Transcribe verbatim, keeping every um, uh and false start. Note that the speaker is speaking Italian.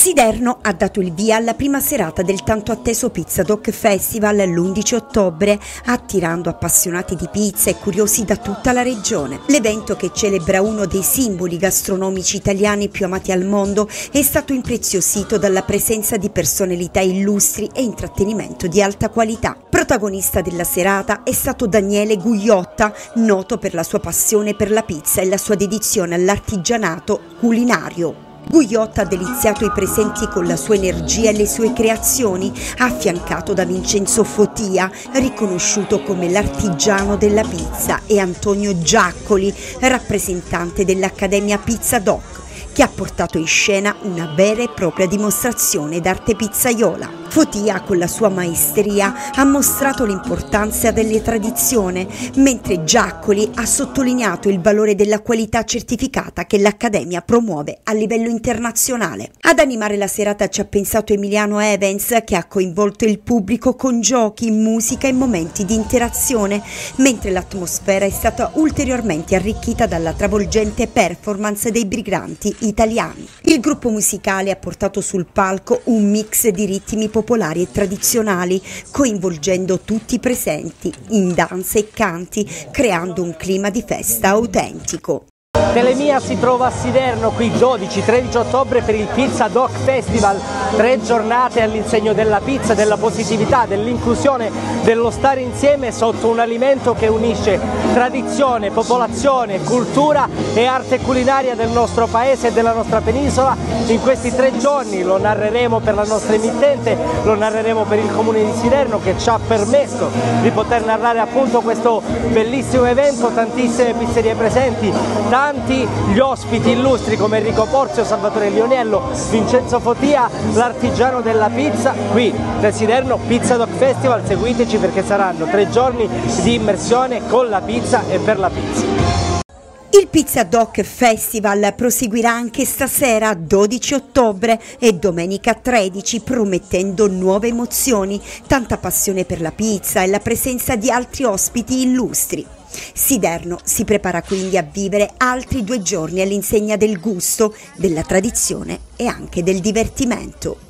Siderno ha dato il via alla prima serata del tanto atteso Pizza Doc Festival l'undici ottobre, attirando appassionati di pizza e curiosi da tutta la regione. L'evento, che celebra uno dei simboli gastronomici italiani più amati al mondo, è stato impreziosito dalla presenza di personalità illustri e intrattenimento di alta qualità. Protagonista della serata è stato Daniele Gugliotta, noto per la sua passione per la pizza e la sua dedizione all'artigianato culinario. Gugliotta ha deliziato i presenti con la sua energia e le sue creazioni, affiancato da Vincenzo Fotia, riconosciuto come l'artigiano della pizza, e Antonio Giaccoli, rappresentante dell'Accademia Pizza Doc, che ha portato in scena una vera e propria dimostrazione d'arte pizzaiola. Fotia, con la sua maestria, ha mostrato l'importanza delle tradizioni, mentre Giaccoli ha sottolineato il valore della qualità certificata che l'Accademia promuove a livello internazionale. Ad animare la serata ci ha pensato Emiliano Evans, che ha coinvolto il pubblico con giochi, musica e momenti di interazione, mentre l'atmosfera è stata ulteriormente arricchita dalla travolgente performance dei briganti italiani. Il gruppo musicale ha portato sul palco un mix di ritmi popolari e tradizionali, coinvolgendo tutti i presenti in danze e canti, creando un clima di festa autentico. Telemia si trova a Siderno qui dodici tredici ottobre per il Pizza Doc Festival, tre giornate all'insegno della pizza, della positività, dell'inclusione, dello stare insieme sotto un alimento che unisce tradizione, popolazione, cultura e arte culinaria del nostro paese e della nostra penisola. In questi tre giorni lo narreremo per la nostra emittente, lo narreremo per il comune di Siderno, che ci ha permesso di poter narrare appunto questo bellissimo evento, tantissime pizzerie presenti, tanti gli ospiti illustri come Enrico Porzio, Salvatore Lioniello, Vincenzo Fotia, l'artigiano della pizza, qui da Siderno Pizza Doc Festival. Seguiteci perché saranno tre giorni di immersione con la pizza e per la pizza. Il Pizza Doc Festival proseguirà anche stasera, dodici ottobre, e domenica tredici, promettendo nuove emozioni, tanta passione per la pizza e la presenza di altri ospiti illustri. Siderno si prepara quindi a vivere altri due giorni all'insegna del gusto, della tradizione e anche del divertimento.